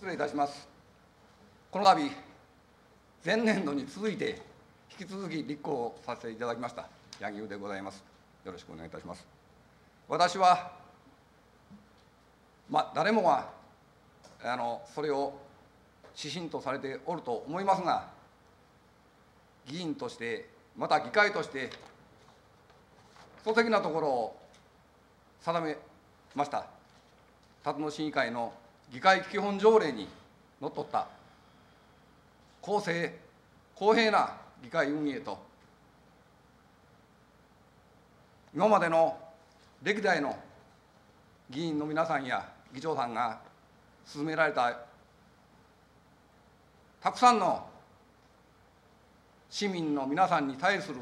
失礼いたします。この度、前年度に続いて、引き続き立候補させていただきました柳生でございます。よろしくお願いいたします。私は、誰もがそれを指針とされておると思いますが、議員として、また議会として、基礎的なところを定めました辰野市議会の議会基本条例にのっとった公正・公平な議会運営と、今までの歴代の議員の皆さんや議長さんが進められたたくさんの市民の皆さんに対する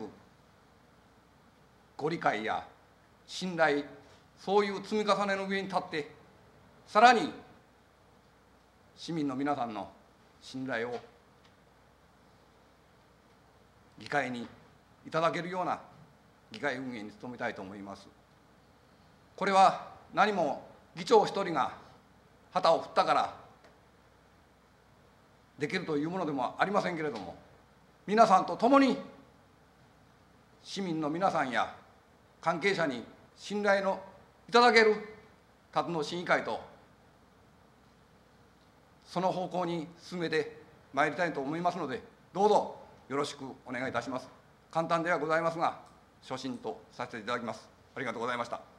ご理解や信頼、そういう積み重ねの上に立って、さらに市民の皆さんの信頼を議会にいただけるような議会運営に努めたいと思います。これは何も議長一人が旗を振ったからできるというものでもありませんけれども、皆さんと共に市民の皆さんや関係者に信頼のいただける辰野市議会と、その方向に進めてまいりたいと思いますので、どうぞよろしくお願いいたします。簡単ではございますが、所信とさせていただきます。ありがとうございました。